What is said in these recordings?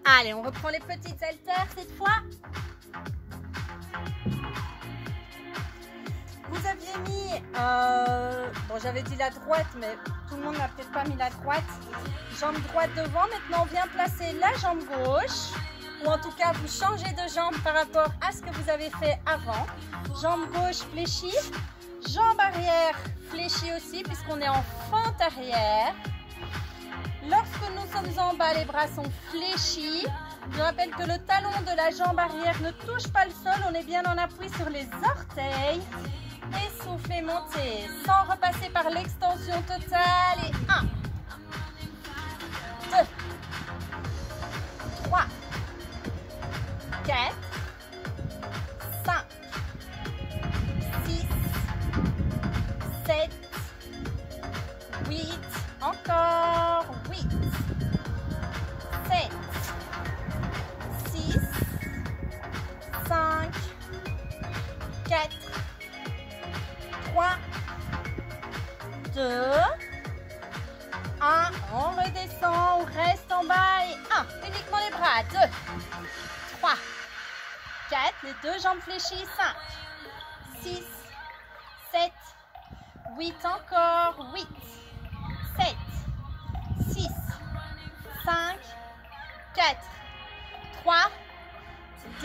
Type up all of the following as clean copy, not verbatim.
Allez, on reprend les petites haltères cette fois. Vous aviez mis, bon j'avais dit la droite, mais tout le monde n'a peut-être pas mis la droite. Jambe droite devant, maintenant on vient placer la jambe gauche. Ou en tout cas, vous changez de jambe par rapport à ce que vous avez fait avant. Jambe gauche fléchie, jambe arrière fléchie aussi, puisqu'on est en fente arrière. Lorsque nous sommes en bas, les bras sont fléchis. Je rappelle que le talon de la jambe arrière ne touche pas le sol, on est bien en appui sur les orteils. Et soufflez, montez, sans repasser par l'extension totale. Et 1, 2, 3, 4, 5, 6, 7, 8, encore 8, 7, 6, 5, 4, 3, 2, 1, on redescend, on reste en bas et 1, uniquement les bras, 2, 3, 4, les deux jambes fléchies, 5, 6, 7, 8, encore, 8, 7, 6, 5, 4, 3, 2,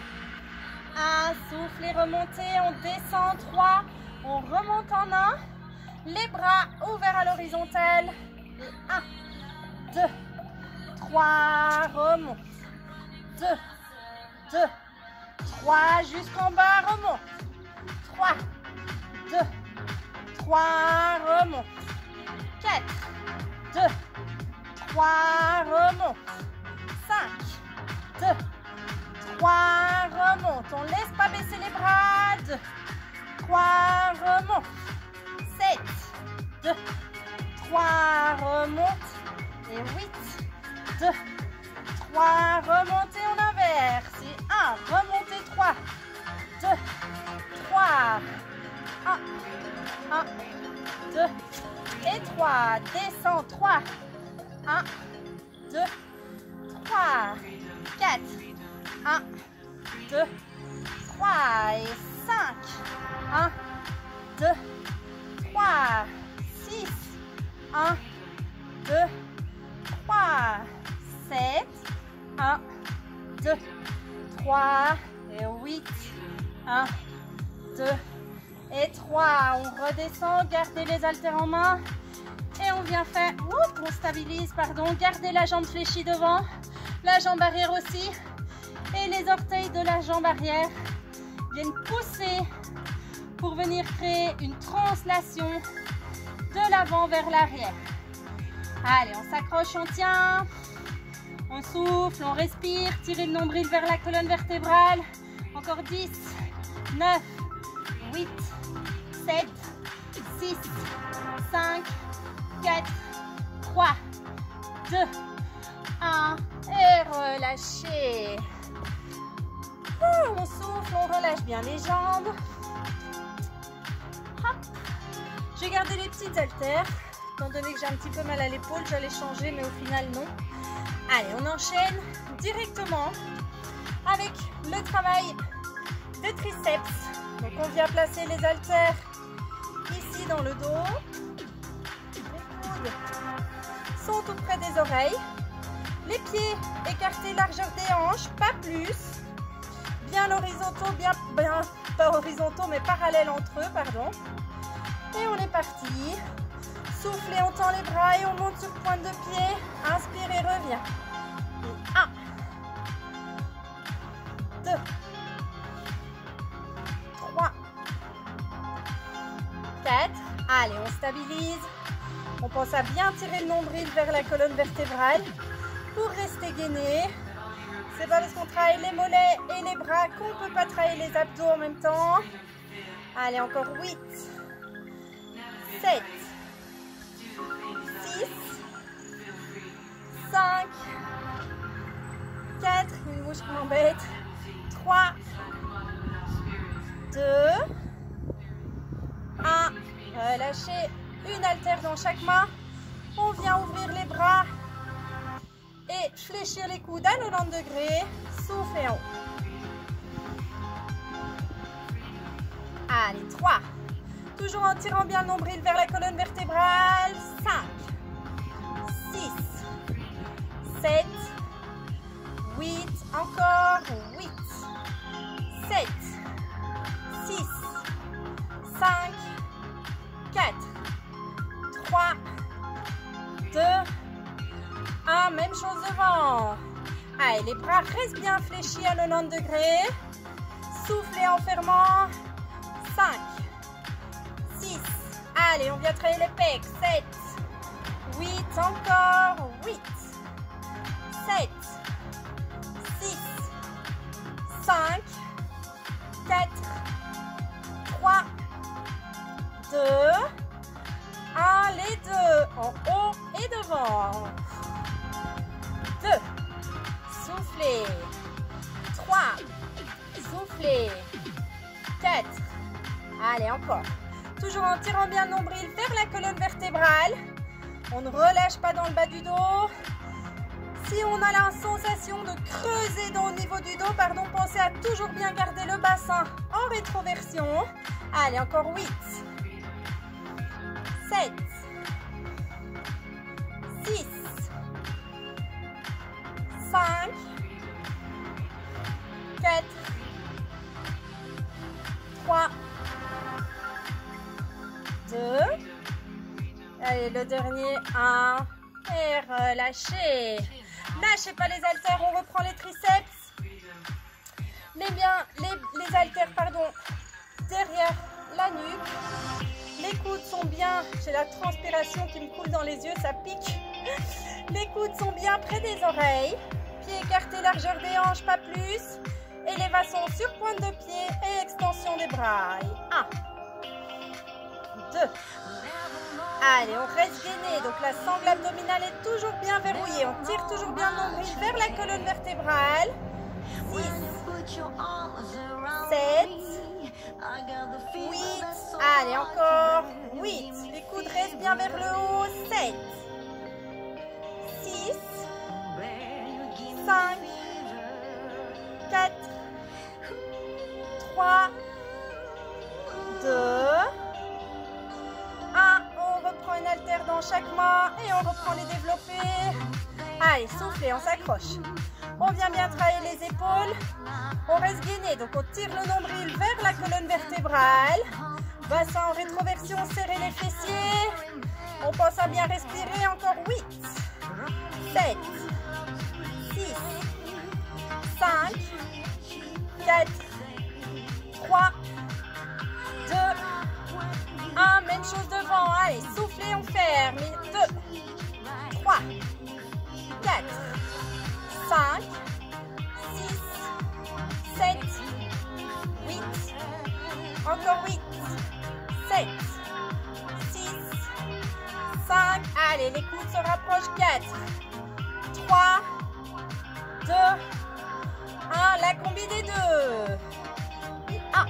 1, soufflez, remontez, on descend, 3, on remonte en 1, les bras ouverts à l'horizontale, 1, 2, 3, remonte, 2, 2, 3, jusqu'en bas, remonte, 3, 2, 3, remonte, 4, 2, 3, remonte, 5, 2, 3, remonte, on laisse pas baisser les bras, 2, 3, remonte, 7, 2, 3, remonte, et 8, 2, 3, remontez, on inverse, et 1, remontez, 3, 2, 3, 1, 1, 2, et 3, descend, 3, 1, 2, 3, 4, 1, 2, 3, et 5, 1, 2, 3, 6, 1, 2, 3, 7, 1, 2, 3, et 8, 1, 2, et 3. On redescend, gardez les haltères en main. Et on vient faire, on stabilise, pardon, gardez la jambe fléchie devant, la jambe arrière aussi. Et les orteils de la jambe arrière viennent pousser pour venir créer une translation de l'avant vers l'arrière. Allez, on s'accroche, on tient, on souffle, on respire, tirez le nombril vers la colonne vertébrale. Encore 10, 9, 8, 7, 6, 5, 4, 3, 2, 1 et relâchez. On souffle, on relâche bien les jambes. Hop. Je vais garder les petites haltères. Étant donné que j'ai un petit peu mal à l'épaule, j'allais changer, mais au final non. Allez, on enchaîne directement avec le travail des triceps. Donc on vient placer les haltères ici dans le dos. Les coudes sont tout près des oreilles. Les pieds écartés largeur des hanches, pas plus. Bien horizontaux, bien pas horizontaux mais parallèles entre eux, pardon. Et on est parti. Soufflez, on tend les bras et on monte sur pointe de pied. Inspirez, reviens. 1, 2, 3, 4. Allez, on stabilise. On pense à bien tirer le nombril vers la colonne vertébrale pour rester gainé. C'est pas parce qu'on travaille les mollets et les bras qu'on ne peut pas travailler les abdos en même temps. Allez, encore 8, 7, 6, 5, 4, une mouche qui m'embête, 3, 2, 1, relâchez une haltère dans chaque main. On vient ouvrir les bras Et fléchir les coudes à 90 degrés. Souffle et en haut. Allez, 3. Toujours en tirant bien le nombril vers la colonne vertébrale. 5, 6, 7, 8, encore 8, 7, 6, 5, 4, 3, 2, 1. Même chose devant. Allez, les bras restent bien fléchis à 90 degrés. Soufflez en fermant. 5, 6, allez, on vient travailler les pecs. 7, 8, encore 8, 7, 6, 5, 4, 3, 2, 1, les deux en haut et devant. 2, soufflez. 3, soufflez. 4, allez, encore. Toujours en tirant bien le nombril vers la colonne vertébrale. On ne relâche pas dans le bas du dos. Si on a la sensation de creuser au niveau du dos, pensez à toujours bien garder le bassin en rétroversion. Allez, encore 8, 7, 6, 5, 4, 3, 2, allez, le dernier, 1, et relâchez. Lâchez pas les haltères, on reprend les triceps. Les haltères, derrière la nuque. Les coudes sont bien, j'ai la transpiration qui me coule dans les yeux, ça pique. Les coudes sont bien près des oreilles. Pieds écartés, largeur des hanches, pas plus. Élévation sur pointe de pied et extension des bras. 1, 2. Allez, on reste gainé. Donc la sangle abdominale est toujours bien verrouillée. On tire toujours bien le nombril vers la colonne vertébrale. 6, 7, 8. Allez, encore 8. Les coudes restent bien vers le haut. 7, 6, 5, 4, 3, 2, 1. On reprend une haltère dans chaque main et on reprend les développés. Allez, soufflez, on s'accroche. On vient bien travailler les épaules. On reste gainé, donc on tire le nombril vers la colonne vertébrale. Bassin en rétroversion, serrez les fessiers. On pense à bien respirer, encore 8, 7, 6, 5, 4, 3, 2, 1. Même chose devant. Allez, soufflez, on ferme. 2, 3, 4, 5, 6, 7, 8. Encore 8, 7, 6, 5. Allez, les coudes se rapprochent. 4, 3, 2, 1. La combi des deux. 1,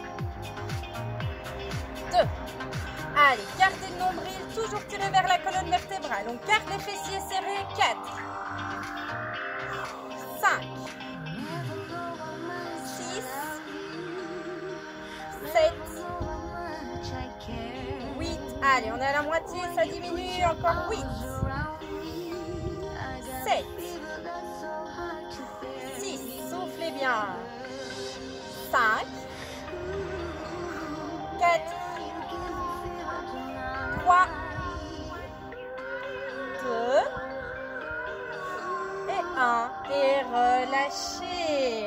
2. Allez, gardez le nombril, toujours tiré vers la colonne vertébrale. On garde les fessiers serrés. 4, 5, 6, 7, 8. Allez, on est à la moitié, ça diminue. Encore 8, 7, 6. Soufflez bien. 5, 4, 3, 2 et 1. Et relâchez.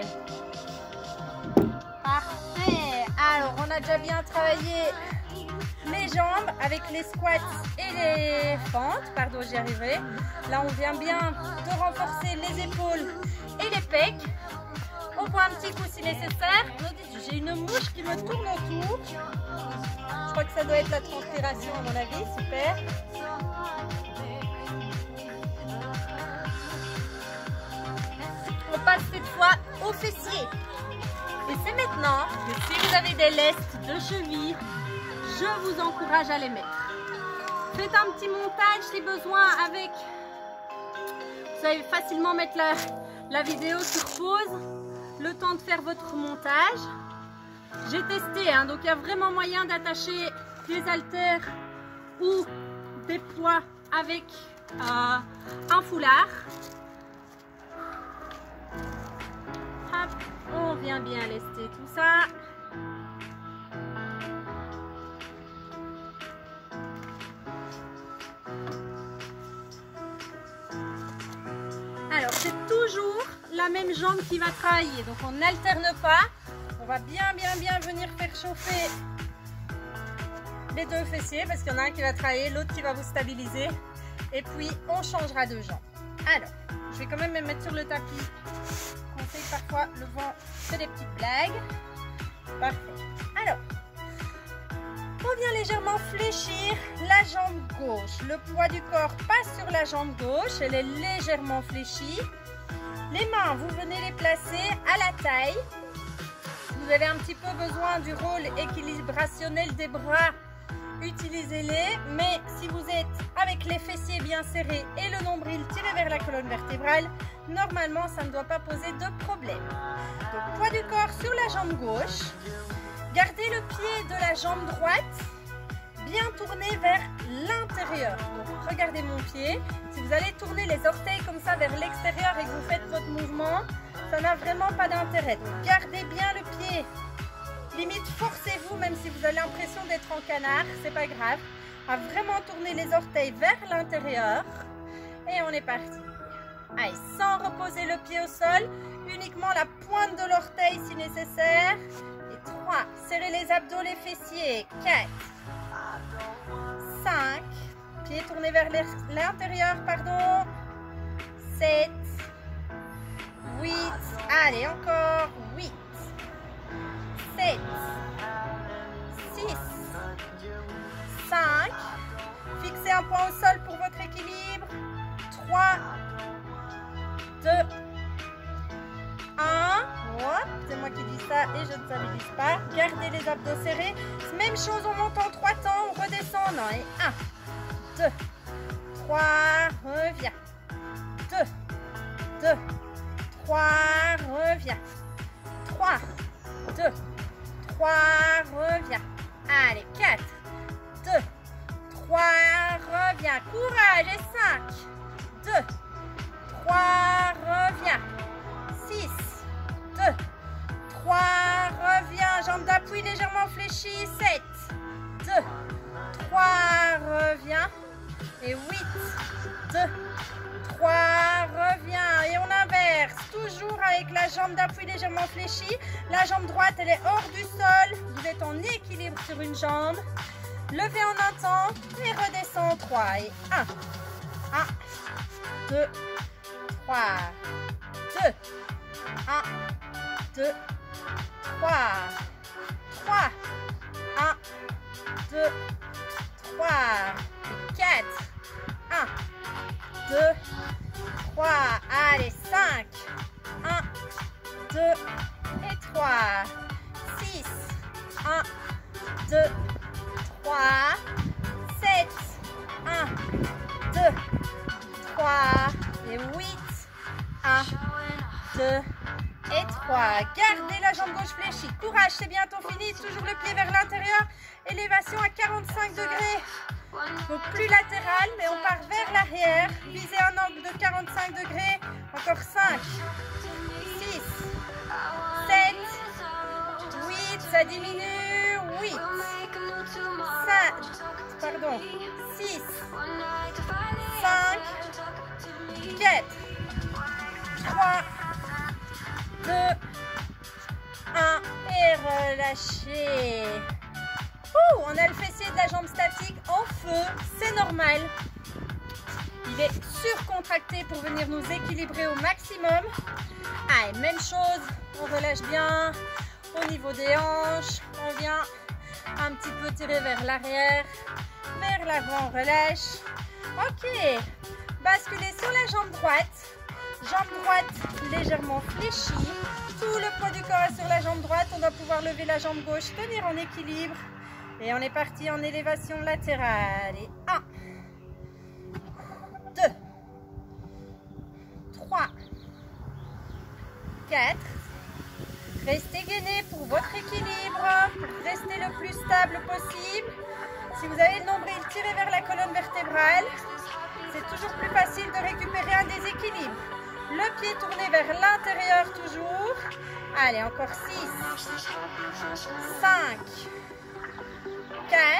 Parfait. Alors, on a déjà bien travaillé les jambes avec les squats et les fentes. Pardon, j'y arriverai. Là, on vient bien de renforcer les épaules et les pecs. On prend un petit coup si nécessaire. J'ai une mouche qui me tourne autour. Je crois que ça doit être la transpiration à mon avis. Super. On passe cette fois aux fessiers. Et c'est maintenant que si vous avez des lestes de cheville, je vous encourage à les mettre. Faites un petit montage si besoin avec Vous savez facilement mettre la vidéo sur pause, le temps de faire votre montage. J'ai testé, hein, donc il y a vraiment moyen d'attacher des haltères ou des poids avec un foulard. Hop, on vient bien lester tout ça. Alors c'est toujours la même jambe qui va travailler, donc on n'alterne pas. On va bien venir faire chauffer les deux fessiers parce qu'il y en a un qui va travailler, l'autre qui va vous stabiliser. Et puis on changera de jambe. Alors, je vais quand même me mettre sur le tapis. On sait que parfois le vent fait des petites blagues. Parfait. Alors, on vient légèrement fléchir la jambe gauche. Le poids du corps passe sur la jambe gauche. Elle est légèrement fléchie. Les mains, vous venez les placer à la taille. Vous avez un petit peu besoin du rôle équilibrationnel des bras. Utilisez-les, mais si vous êtes avec les fessiers bien serrés et le nombril tiré vers la colonne vertébrale, normalement ça ne doit pas poser de problème. Donc poids du corps sur la jambe gauche, gardez le pied de la jambe droite bien tourné vers l'intérieur. Donc regardez mon pied, si vous allez tourner les orteils comme ça vers l'extérieur et que vous faites votre mouvement, ça n'a vraiment pas d'intérêt. Donc gardez bien le pied. Limite, forcez-vous, même si vous avez l'impression d'être en canard, c'est pas grave, à vraiment tourner les orteils vers l'intérieur. Et on est parti. Allez, sans reposer le pied au sol, uniquement la pointe de l'orteil si nécessaire. Et 3, serrez les abdos, les fessiers. 4, 5, pied tourné vers l'intérieur, pardon. 7, 8, allez, encore 8. 7, 6, 5, fixez un point au sol pour votre équilibre, 3, 2, 1, c'est moi qui dis ça et je ne stabilise pas, gardez les abdos serrés, même chose, on monte en 3 temps, on redescend, non, et 1, 2, 3, reviens, 2, 3, reviens, 3, 2, 3, reviens. Allez, 4, 2, 3, reviens. Courage. Et 5, 2, 3, reviens. 6, 2, 3, reviens. Jambes d'appui légèrement fléchies. 7, 2, 3, reviens. Et 8, 2, 3, reviens. Et on inverse. Toujours avec la jambe d'appui légèrement fléchie. La jambe droite, elle est hors du sol. Vous êtes en équilibre sur une jambe. Levez en un temps et redescend en 3. Et 1, 1, 2, 3, 2, 1, 2, 3, 3, 1, 2, 3, 4, 1, 2, 3, allez, 5, 1, 2 et 3, 6, 1, 2, 3, 7, 1, 2, 3 et 8, 1, 2 et 3. Gardez la jambe gauche fléchie. Courage, c'est bientôt fini. Toujours le pied vers l'intérieur. Élévation à 45 degrés. Donc plus latéral, mais on part vers l'arrière. Visez un angle de 45 degrés. Encore 5, 6, 7, 8, ça diminue. 8, 5, pardon, 6, 5, 4, 3, 2, 1 et relâchez. On a le fessier de la jambe statique en feu, c'est normal. Il est surcontracté pour venir nous équilibrer au maximum. Allez, même chose, on relâche bien au niveau des hanches. On vient un petit peu tirer vers l'arrière, vers l'avant, on relâche. Ok, basculez sur la jambe droite légèrement fléchie. Tout le poids du corps est sur la jambe droite. On va pouvoir lever la jambe gauche, tenir en équilibre. Et on est parti en élévation latérale. Et 1, 2, 4. Restez gainé pour votre équilibre, pour rester le plus stable possible. Si vous avez le nombril tiré vers la colonne vertébrale, c'est toujours plus facile de récupérer un déséquilibre. Le pied tourné vers l'intérieur toujours. Allez, encore 6, 5, 4,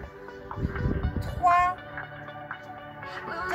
3, 2,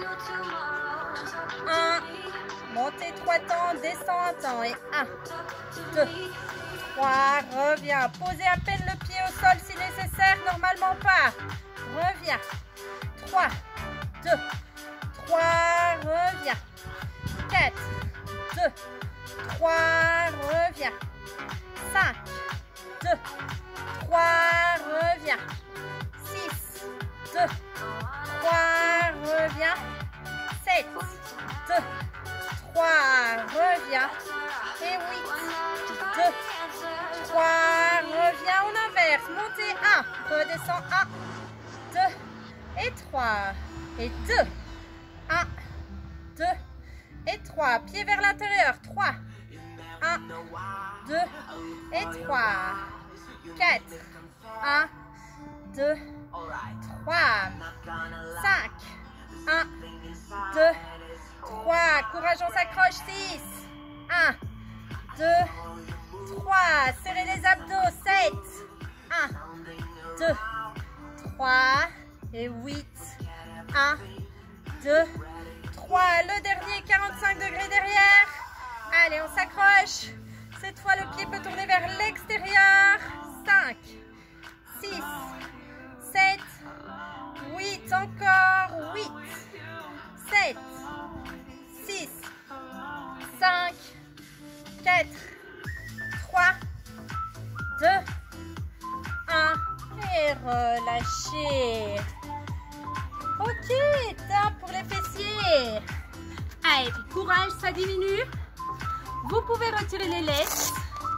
1. Montez 3 temps, descends un temps. Et 1, 2, 3. Reviens. Posez à peine le pied au sol si nécessaire. Normalement pas. Reviens. 3, 2, 3. Reviens. 4, 2, 3. Reviens. 5, 2, 3. Reviens. 6, 2, 3. Reviens. 7, 2, 3, reviens, et 8, 2, 3, reviens, on inverse, montez 1, redescends 1, 2, et 3, et 2, 1, 2, et 3, pieds vers l'intérieur, 3, 1, 2, et 3, 4, 1, 2, 3, 5, 1, 2, 3, courage, on s'accroche, 6, 1, 2, 3, serrez les abdos, 7, 1, 2, 3, et 8, 1, 2, 3, le dernier, 45 degrés derrière, allez, on s'accroche, cette fois le pied peut tourner vers l'extérieur, 5, 6, 7, 8, encore, 8, 7, 6, 5, 4, 3, 2, 1 et relâchez. Ok, top pour les fessiers. Allez, courage, ça diminue. Vous pouvez retirer les laisses.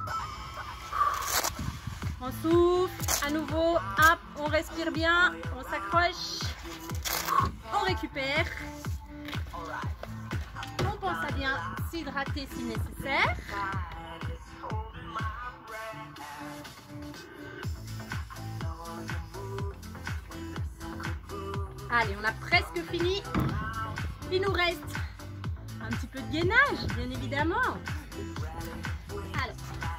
On souffle, à nouveau, hop, on respire bien, on s'accroche, on récupère. On pense à bien s'hydrater si nécessaire. Allez, on a presque fini. Il nous reste un petit peu de gainage, bien évidemment. Alors.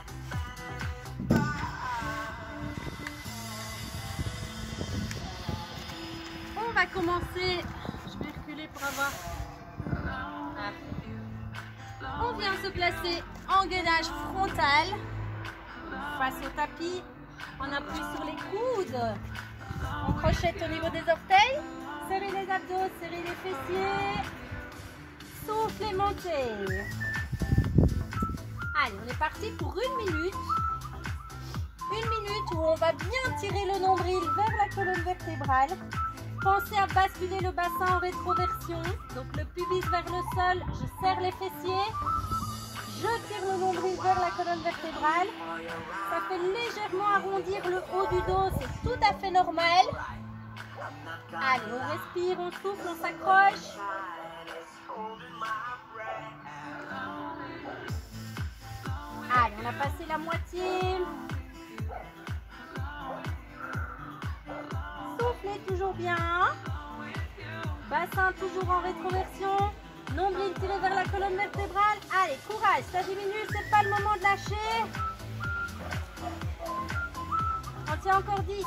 On va commencer. Je vais reculer pour avoir... On vient se placer en gainage frontal, face au tapis, on appuie sur les coudes, on crochette au niveau des orteils, serrez les abdos, serrez les fessiers, soufflez, montez. Allez, on est parti pour 1 minute. 1 minute où on va bien tirer le nombril vers la colonne vertébrale. Pensez à basculer le bassin en rétroversion. Donc le pubis vers le sol, je serre les fessiers. Je tire le nombril vers la colonne vertébrale. Ça fait légèrement arrondir le haut du dos, c'est tout à fait normal. Allez, on respire, on souffle, on s'accroche. Allez, on a passé la moitié. Soufflez toujours bien. Bassin toujours en rétroversion. Nombril tiré vers la colonne vertébrale. Allez, courage, ça diminue, c'est pas le moment de lâcher. On tient encore 10, 9,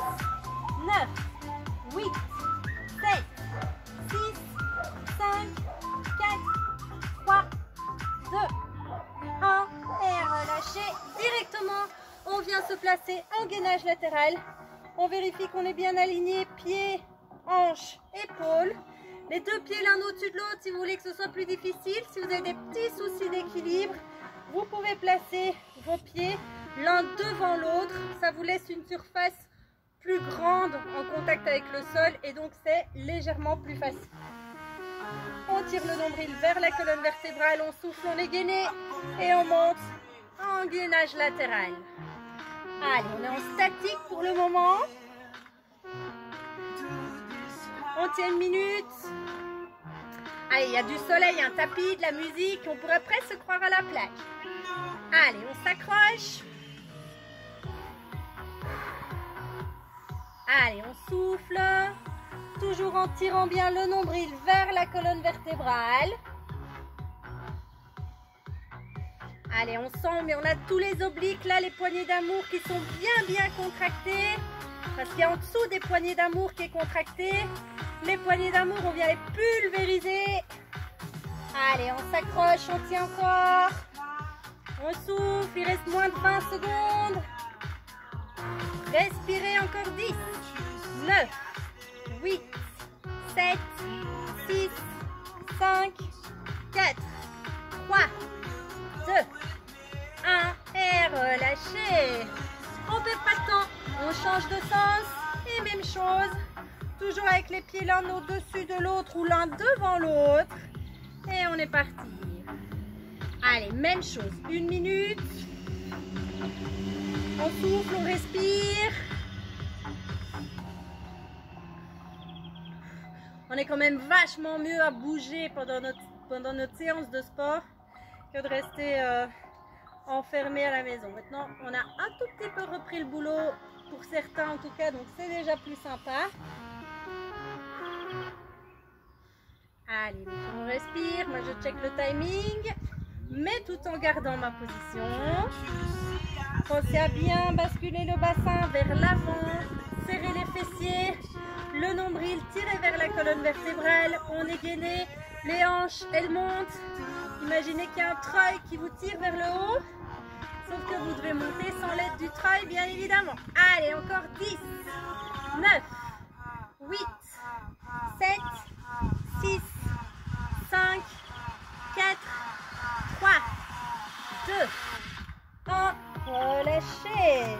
8, 7, 6, 5, 4, 3, 2, 1. Et relâchez directement. On vient se placer en gainage latéral. On vérifie qu'on est bien aligné, pieds, hanches, épaules. Les deux pieds l'un au-dessus de l'autre si vous voulez que ce soit plus difficile. Si vous avez des petits soucis d'équilibre, vous pouvez placer vos pieds l'un devant l'autre. Ça vous laisse une surface plus grande en contact avec le sol et donc c'est légèrement plus facile. On tire le nombril vers la colonne vertébrale, on souffle, on est gainé et on monte en gainage latéral. Allez, on est en statique pour le moment. On tient 1 minute. Allez, il y a du soleil, un tapis, de la musique. On pourrait presque se croire à la plage. Allez, on s'accroche. Allez, on souffle. Toujours en tirant bien le nombril vers la colonne vertébrale. Allez, on sent, mais on a tous les obliques là, les poignées d'amour qui sont bien contractées. Parce qu'il y a en dessous des poignées d'amour qui est contracté. Les poignées d'amour, on vient les pulvériser. Allez, on s'accroche, on tient encore. On souffle, il reste moins de 20 secondes. Respirez encore 10, 9, 8, 7, 6, 5, 4, 3, 2, 1 et relâchez. On ne perd pas de temps, on change de sens et même chose. Toujours avec les pieds l'un au-dessus de l'autre ou l'un devant l'autre. Et on est parti. Allez, même chose, 1 minute. On souffle, on respire. On est quand même vachement mieux à bouger pendant notre séance de sport que de rester enfermé à la maison. Maintenant, on a un tout petit peu repris le boulot pour certains en tout cas, donc c'est déjà plus sympa. Allez, on respire. Moi, je check le timing, mais tout en gardant ma position. Pensez à bien basculer le bassin vers l'avant, serrer les fessiers, le nombril tiré vers la colonne vertébrale. On est gainé, les hanches, elles montent. Imaginez qu'il y a un treuil qui vous tire vers le haut, sauf que vous devez monter sans l'aide du treuil, bien évidemment. Allez, encore 10, 9, 8, 7, 6, 5, 4, 3, 2, 1, relâchez.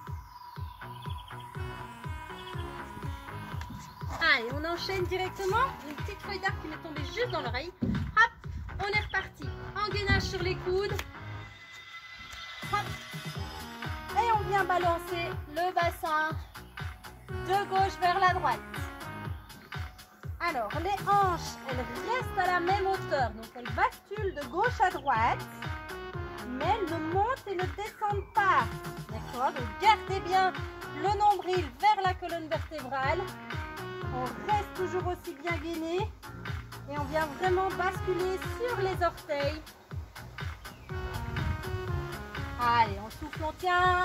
Allez, on enchaîne directement. Une petite feuille d'arbre qui m'est tombée juste dans l'oreille. Hop, on est reparti. Engainage sur les coudes. Hop. Et on vient balancer le bassin de gauche vers la droite. Alors, les hanches, elles restent à la même hauteur. Donc, elles basculent de gauche à droite. Mais elles ne montent et ne descendent pas. D'accord? Donc, gardez bien le nombril vers la colonne vertébrale. On reste toujours aussi bien gainé. Et on vient vraiment basculer sur les orteils. Allez, on souffle, on tient.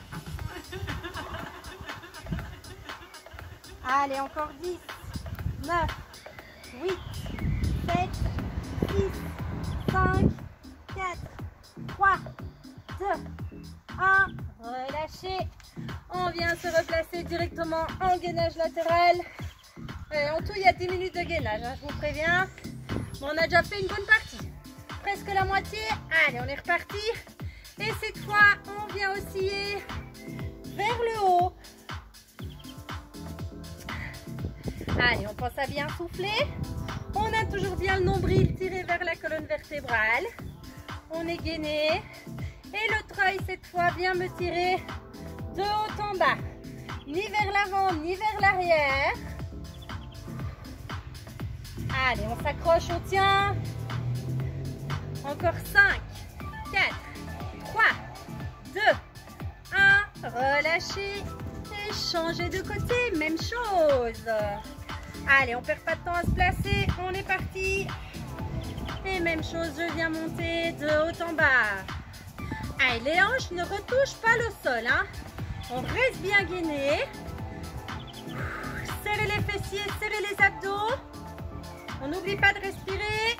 Allez, encore 10, 9, 8, 7, 6, 5, 4, 3, 2, 1. Relâchez. On vient se replacer directement en gainage latéral. En tout, il y a 10 minutes de gainage, hein, je vous préviens. Bon, on a déjà fait une bonne partie. Presque la moitié. Allez, on est reparti. Et cette fois, on vient osciller vers le haut. Allez, on pense à bien souffler. On a toujours bien le nombril tiré vers la colonne vertébrale. On est gainé. Et le treuil, cette fois, vient me tirer de haut en bas. Ni vers l'avant, ni vers l'arrière. Allez, on s'accroche, on tient. Encore 5, 4, 3, 2, 1. Relâchez et changez de côté. Même chose. Allez, on perd pas de temps à se placer. On est parti. Et même chose, je viens monter de haut en bas. Allez, les hanches ne retouchent pas le sol. Hein. On reste bien gainé. Serrez les fessiers, serrez les abdos. On n'oublie pas de respirer.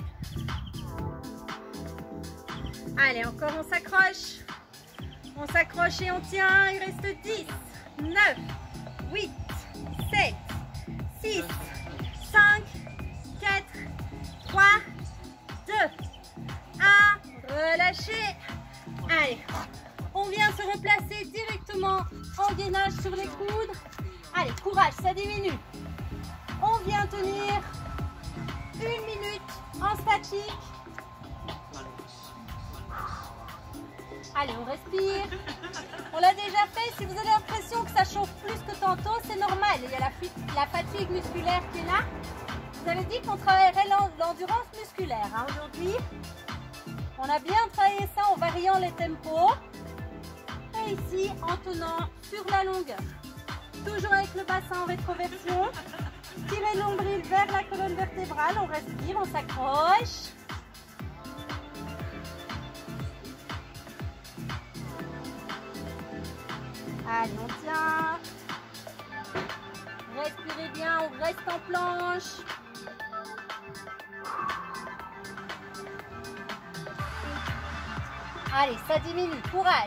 Allez, encore on s'accroche. On s'accroche et on tient. Il reste 10, 9, 8, 7, 6, 5, 4, 3, 2, 1. Relâchez. Allez, on vient se replacer directement en gainage sur les coudes. Allez, courage, ça diminue. On vient tenir 1 minute en statique. Allez, on respire. On l'a déjà fait. Si vous avez l'impression que ça chauffe plus que tantôt, c'est normal. Il y a la fatigue musculaire qui est là. vous avais dit qu'on travaillerait l'endurance musculaire. Hein. Aujourd'hui, on a bien travaillé ça en variant les tempos. Et ici, en tenant sur la longueur. Toujours avec le bassin en rétroversion. Tirez le nombril vers la colonne vertébrale. On respire, on s'accroche. Allez, on tient. Respirez bien, on reste en planche. Allez, ça diminue, courage.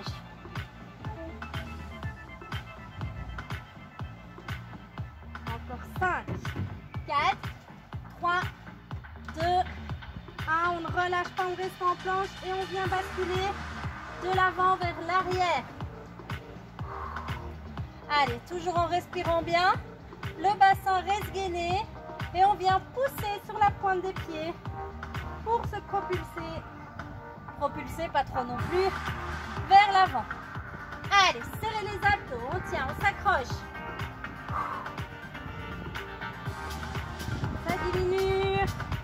Encore 5, 4, 3, 2, 1. On ne relâche pas, on reste en planche et on vient basculer de l'avant vers l'arrière. Allez, toujours en respirant bien. Le bassin reste gainé et on vient pousser sur la pointe des pieds pour se propulser. Propulser, pas trop non plus, vers l'avant. Allez, serrez les abdos, on tient, on s'accroche. Ça diminue.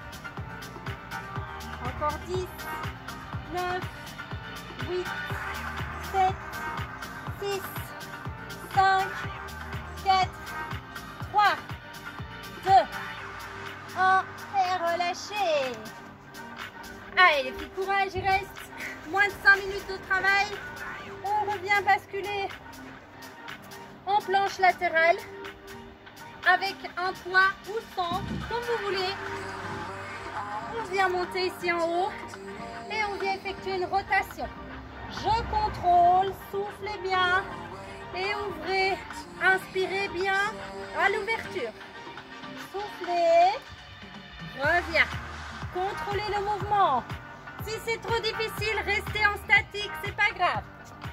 Encore 10, 9, 8, 7, 6, 5, 4, 3, 2, 1 et relâchez. Allez les filles, courage, il reste moins de 5 minutes de travail. On revient basculer en planche latérale avec un poids ou sans, comme vous voulez. On vient monter ici en haut et on vient effectuer une rotation. Je contrôle, soufflez bien et ouvrez, inspirez bien à l'ouverture. Soufflez, reviens. Contrôlez le mouvement. Si c'est trop difficile, restez en statique, c'est pas grave.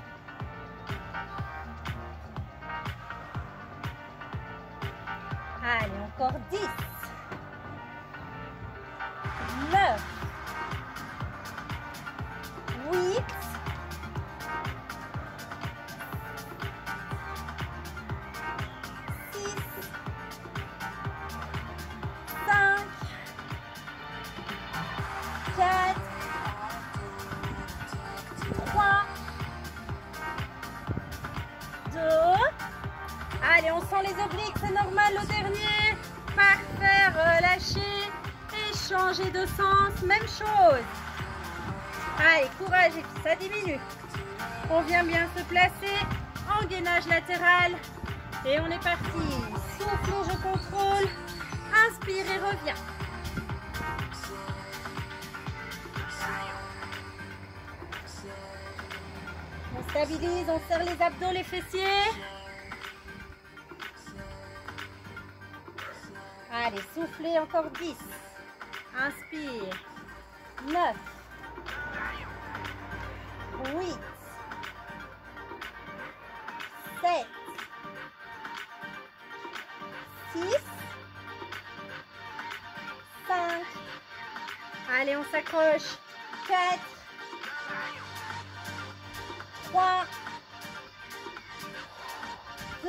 Allez, encore 10, 9, 8, 6, 5, 4, 3, 2. Allez, on sent les obliques, c'est normal au dernier. Parfait, relâchez et changez de sens, même chose. Allez, courage et puis ça diminue. On vient bien se placer en gainage latéral et on est parti. Souffle, je contrôle. Inspire et reviens. On stabilise, on serre les abdos, les fessiers. Allez, soufflez encore 10. Inspire. 9. 8. 7. 6. 5. Allez, on s'accroche. 4. 3. 2.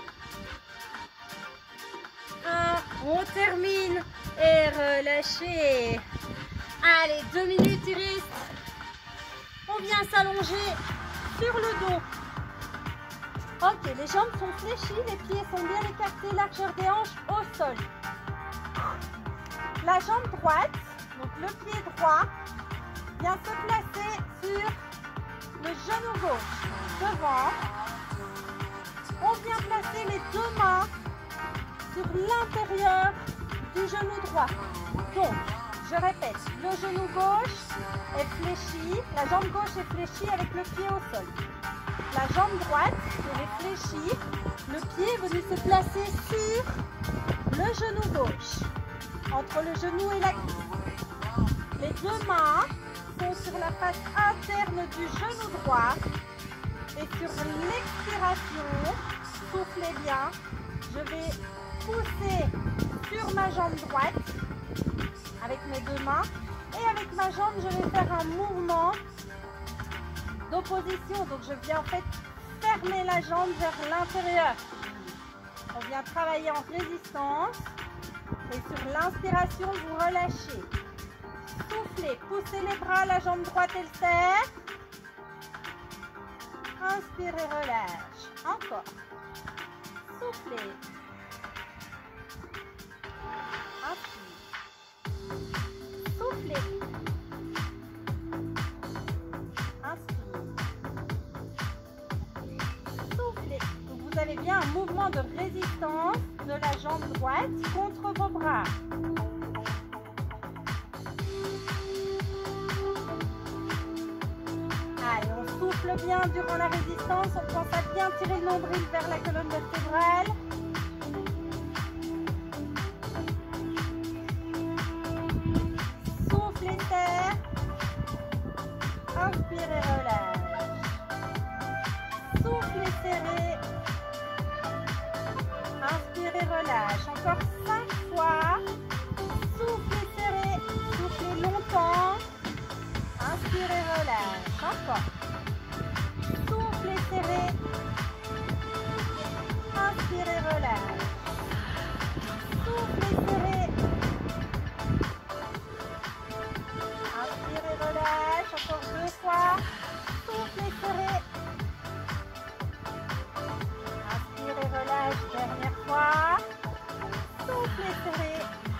1. On termine et relâchez. Allez, 2 minutes, il reste. On vient s'allonger sur le dos. Ok, les jambes sont fléchies, les pieds sont bien écartés, largeur des hanches au sol. La jambe droite, donc le pied droit, vient se placer sur le genou gauche. Devant, on vient placer les deux mains sur l'intérieur du genou droit. Donc, je répète, le genou gauche est fléchi, la jambe gauche est fléchie avec le pied au sol. La jambe droite est fléchie, le pied est venu se placer sur le genou gauche, entre le genou et la cuisse. Les deux mains sont sur la face interne du genou droit et sur l'expiration, soufflez bien, je vais pousser sur ma jambe droite avec mes deux mains et avec ma jambe je vais faire un mouvement d'opposition, donc je viens en fait fermer la jambe vers l'intérieur. On vient travailler en résistance Et sur l'inspiration, vous relâchez. Soufflez, poussez les bras, la jambe droite elle serre. Inspirez, relâche. Encore. Soufflez. Inspire. Soufflez. Inspire. Soufflez. Donc vous avez bien un mouvement de résistance de la jambe droite contre vos bras. Allez, on souffle bien durant la résistance. On pense à bien tirer le nombril vers la colonne vertébrale. Soufflez, serre. Inspirez, relâche. Soufflez, serrez. Inspirez, relâche. Encore 5 fois. Soufflez, serrez. Soufflez longtemps. Inspirez, relâche. Encore. Soufflez, serrez. Inspirez, relâche. Soufflez, serrez. Inspirez, relâche. Encore 2 fois. Soufflez, serrez. Inspirez, relâche. Dernière fois. Soufflez, serrez.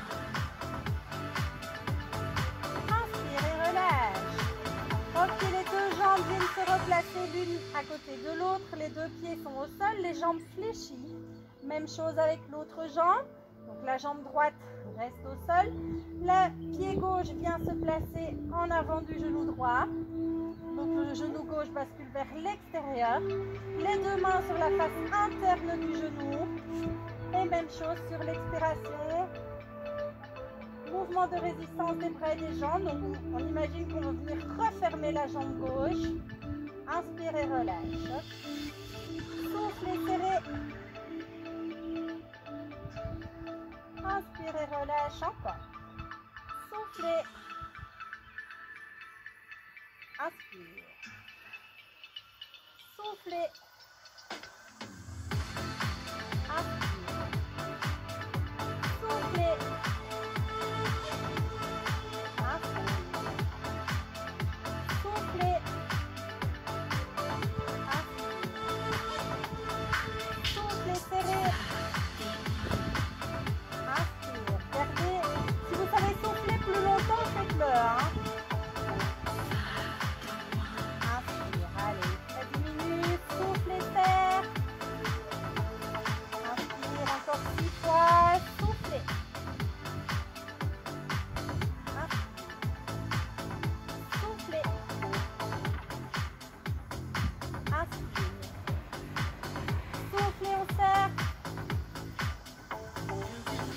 Inspirez, relâche. Ok, les deux jambes viennent se replacer l'une à côté de l'autre. Les deux pieds sont au sol, les jambes fléchies. Même chose avec l'autre jambe. Donc la jambe droite reste au sol. Le pied gauche vient se placer en avant du genou droit. Donc le genou gauche bascule vers l'extérieur. Les deux mains sur la face interne du genou. Et même chose sur l'expiration. Mouvement de résistance des bras et des jambes. Donc on imagine qu'on va venir refermer la jambe gauche. Inspirez, relâche. Soufflez, serrez. Inspirez, relâche. Encore. Soufflez. Inspire. Soufflez.